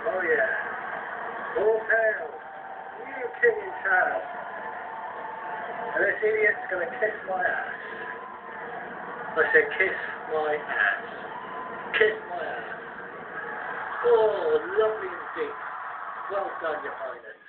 Oh yeah. All hail. New king in town. And this idiot's gonna kiss my ass. I said kiss my ass. Kiss my ass. Oh, lovely indeed. Well done, Your Highness.